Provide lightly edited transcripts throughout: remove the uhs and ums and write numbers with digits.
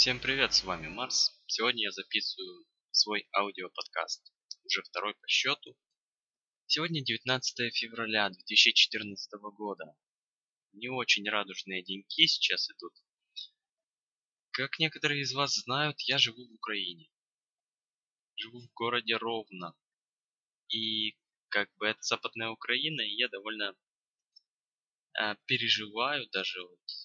Всем привет, с вами Марс. Сегодня я записываю свой аудиоподкаст, уже второй по счету. Сегодня 19 февраля 2014 года. Не очень радужные деньки сейчас идут. Как некоторые из вас знают, я живу в Украине. Живу в городе Ровно. И это западная Украина, и я довольно переживаю, даже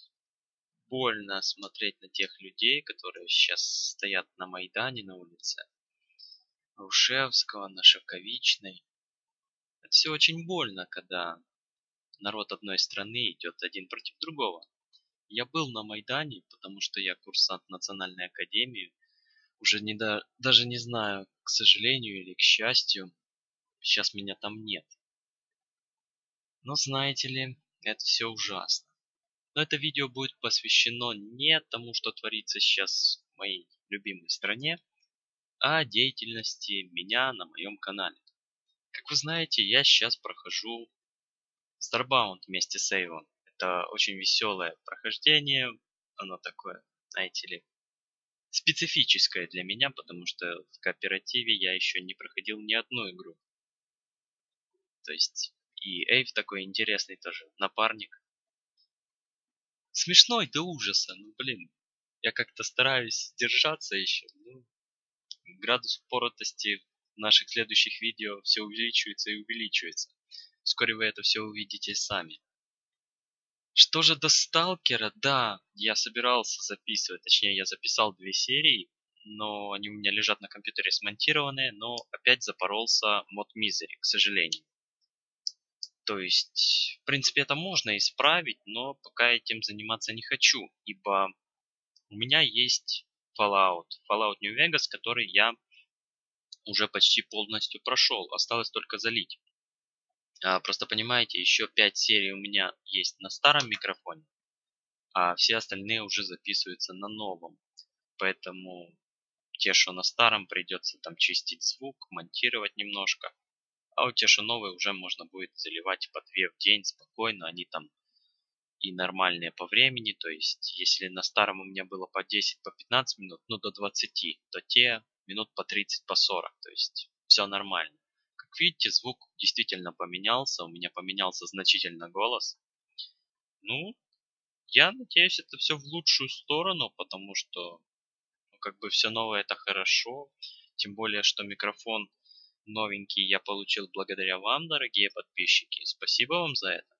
больно смотреть на тех людей, которые сейчас стоят на Майдане на улице. Грушевского, на Шовковичной. Это все очень больно, когда народ одной страны идет один против другого. Я был на Майдане, потому что я курсант Национальной академии. Уже даже не знаю, к сожалению или к счастью, сейчас меня там нет. Но знаете ли, это все ужасно. Но это видео будет посвящено не тому, что творится сейчас в моей любимой стране, а деятельности меня на моем канале. Как вы знаете, я сейчас прохожу Starbound вместе с Эйвом. Это очень веселое прохождение. Оно такое, знаете ли, специфическое для меня, потому что в кооперативе я еще не проходил ни одну игру. То есть и Эйв такой интересный тоже, напарник. Смешной до ужаса, блин. Я как-то стараюсь держаться еще. Градус упоротости в наших следующих видео все увеличивается и увеличивается. Вскоре вы это все увидите сами. Что же до Сталкера? Да, я собирался записывать, точнее я записал 2 серии, но они у меня лежат на компьютере смонтированные, но опять запоролся мод Misery, к сожалению. То есть, в принципе, это можно исправить, но пока этим заниматься не хочу, ибо у меня есть Fallout New Vegas, который я уже почти полностью прошел, осталось только залить. Просто понимаете, еще 5 серий у меня есть на старом микрофоне, а все остальные уже записываются на новом. Поэтому те, что на старом, придется там чистить звук, монтировать немножко. А у те, что новые, уже можно будет заливать по 2 в день спокойно. Они там и нормальные по времени. То есть, если на старом у меня было по 10, по 15 минут, до 20, то те минут по 30, по 40. То есть, все нормально. Как видите, звук действительно поменялся. У меня поменялся значительно голос. Я надеюсь, это все в лучшую сторону, потому что все новое это хорошо. Тем более, что микрофон новенький я получил благодаря вам, дорогие подписчики. Спасибо вам за это.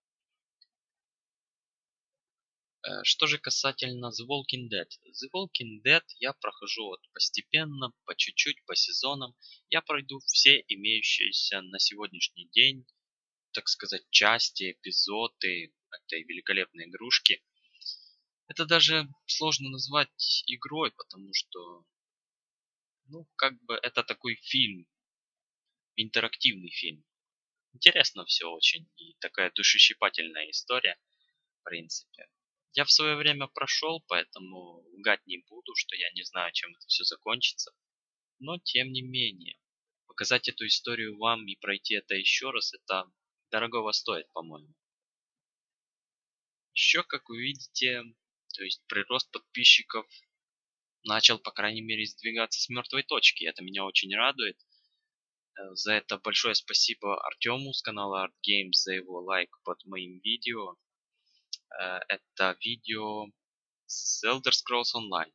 Что же касательно The Walking Dead. The Walking Dead я прохожу постепенно, по чуть-чуть, по сезонам. Я пройду все имеющиеся на сегодняшний день, так сказать, части, эпизоды этой великолепной игрушки. Это даже сложно назвать игрой, потому что это такой фильм, интерактивный фильм. Интересно все очень и такая душещипательная история, в принципе. Я в свое время прошел, поэтому лгать не буду, что я не знаю, чем это все закончится. Но тем не менее, показать эту историю вам и пройти это еще раз, это дорогого стоит, по-моему. Еще, как вы видите, то есть прирост подписчиков начал, по крайней мере, сдвигаться с мертвой точки. Это меня очень радует. За это большое спасибо Артему с канала Art Games за его лайк под моим видео. Это видео с Elder Scrolls Online.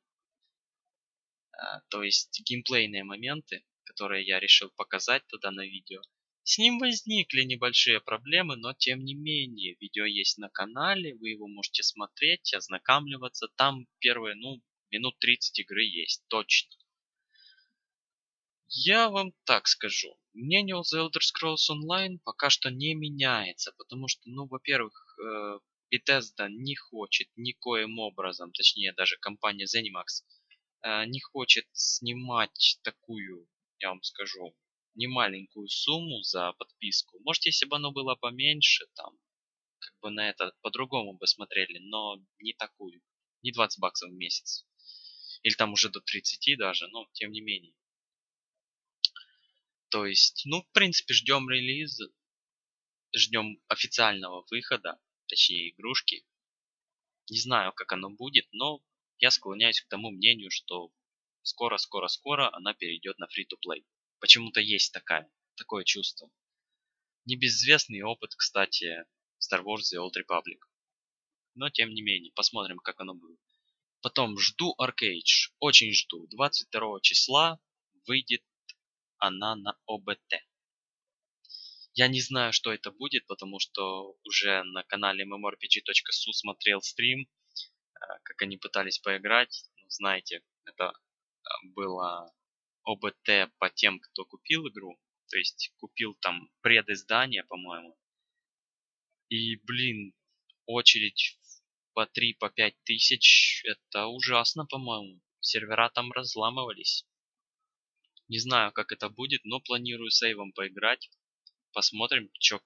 То есть геймплейные моменты, которые я решил показать туда на видео. С ним возникли небольшие проблемы, но тем не менее, видео есть на канале, вы его можете смотреть, ознакомливаться. Там первые, минут 30 игры есть, точно. Я вам так скажу. Мнение о The Elder Scrolls Online пока что не меняется, потому что, во-первых, Bethesda не хочет никоим образом, точнее даже компания ZeniMax, не хочет снимать такую, я вам скажу, немаленькую сумму за подписку. Может, если бы оно было поменьше, там, на это по-другому бы смотрели, но не такую. Не 20 баксов в месяц. Или там уже до 30 даже, но тем не менее. То есть, в принципе, ждем релиза, ждем официального выхода, точнее игрушки. Не знаю, как оно будет, но я склоняюсь к тому мнению, что скоро она перейдет на free-to-play. Почему-то есть такое чувство. Небезызвестный опыт, кстати, Star Wars The Old Republic. Но тем не менее, посмотрим, как оно будет. Потом жду Arcade, очень жду. 22 числа выйдет она на ОБТ. Я не знаю, что это будет, потому что уже на канале mmorpg.su смотрел стрим, как они пытались поиграть. Ну, знаете, это было ОБТ по тем, кто купил игру. То есть купил там предиздание, по-моему. И, блин, очередь по 3-5 тысяч, это ужасно, по-моему. Сервера там разламывались. Не знаю, как это будет, но планирую сейвом поиграть. Посмотрим, чё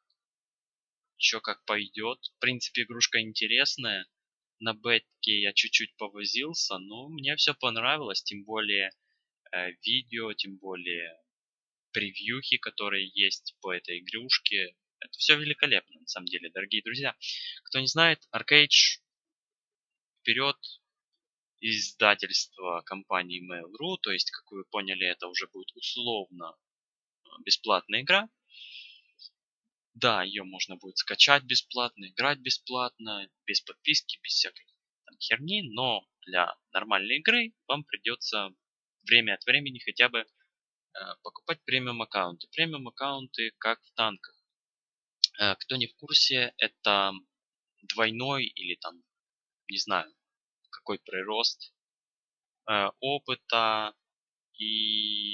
как пойдет. В принципе, игрушка интересная. На бетке я чуть-чуть повозился, но мне все понравилось. Тем более видео, тем более превьюхи, которые есть по этой игрушке. Это все великолепно, на самом деле, дорогие друзья. Кто не знает, Arcade вперед, издательство компании Mail.ru, то есть, как вы поняли, это уже будет условно бесплатная игра. Да, ее можно будет скачать бесплатно, играть бесплатно, без подписки, без всякой там херни, но для нормальной игры вам придется время от времени хотя бы покупать премиум аккаунты. Премиум аккаунты как в танках. Кто не в курсе, это двойной или там, не знаю, какой прирост опыта и,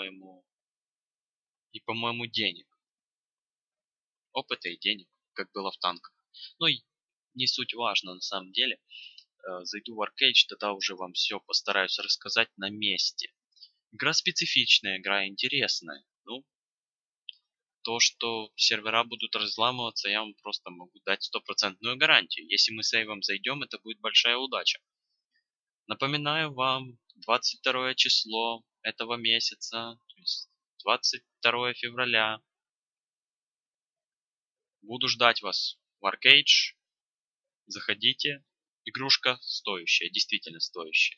по-моему, денег. Опыта и денег, как было в танках. Ну и не суть важно на самом деле. Зайду в Arcade, тогда уже вам все постараюсь рассказать на месте. Игра специфичная, игра интересная. Ну, то, что сервера будут разламываться, я вам просто могу дать стопроцентную гарантию. Если мы сейвом зайдем, это будет большая удача. Напоминаю вам, 22 число этого месяца, то есть 22 февраля, буду ждать вас в Arcade. Заходите. Игрушка стоящая, действительно стоящая.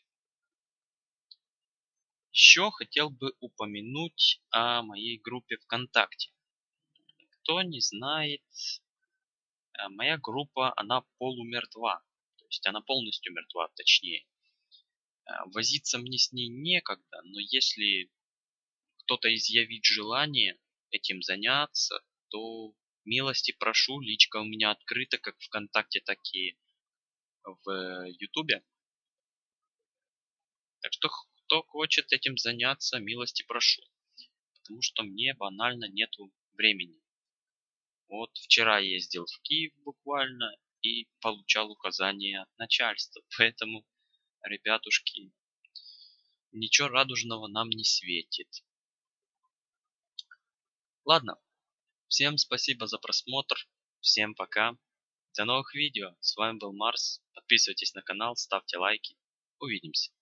Еще хотел бы упомянуть о моей группе ВКонтакте. Кто не знает, моя группа, она полумертва. То есть она полностью мертва, точнее. Возиться мне с ней некогда, но если кто-то изъявит желание этим заняться, то милости прошу, личка у меня открыта как ВКонтакте, так и в Ютубе. Так что кто хочет этим заняться, милости прошу. Потому что мне банально нету времени. Вот вчера ездил в Киев буквально и получал указания от начальства. Поэтому, ребятушки, ничего радужного нам не светит. Ладно, всем спасибо за просмотр. Всем пока. До новых видео. С вами был Марс. Подписывайтесь на канал, ставьте лайки. Увидимся.